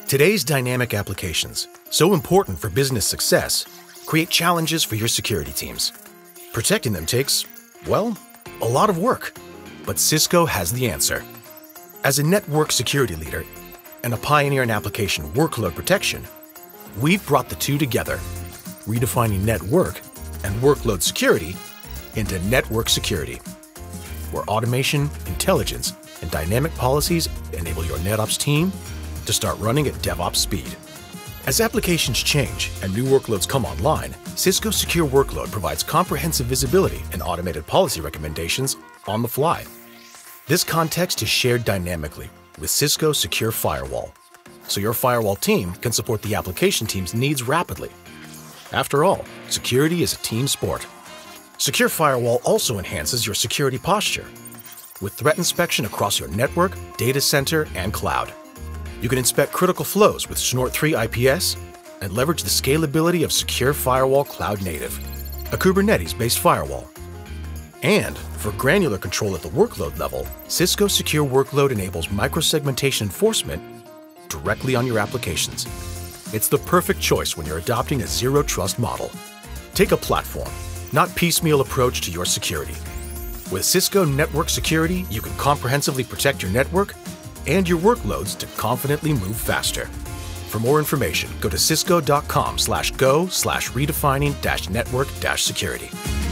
Today's dynamic applications, so important for business success, create challenges for your security teams. Protecting them takes, well, a lot of work. But Cisco has the answer. As a network security leader and a pioneer in application workload protection, we've brought the two together, redefining network and workload security into network security, where automation, intelligence, and dynamic policies enable your NetOps team to start running at DevOps speed. As applications change and new workloads come online, Cisco Secure Workload provides comprehensive visibility and automated policy recommendations on the fly. This context is shared dynamically with Cisco Secure Firewall, so your firewall team can support the application team's needs rapidly. After all, security is a team sport. Secure Firewall also enhances your security posture with threat inspection across your network, data center, and cloud. You can inspect critical flows with Snort 3 IPS and leverage the scalability of Secure Firewall Cloud Native, a Kubernetes-based firewall. And for granular control at the workload level, Cisco Secure Workload enables microsegmentation enforcement directly on your applications. It's the perfect choice when you're adopting a zero-trust model. Take a platform, not piecemeal approach to your security. With Cisco Network Security, you can comprehensively protect your network and your workloads to confidently move faster. For more information, go to cisco.com/go/redefining-network-security.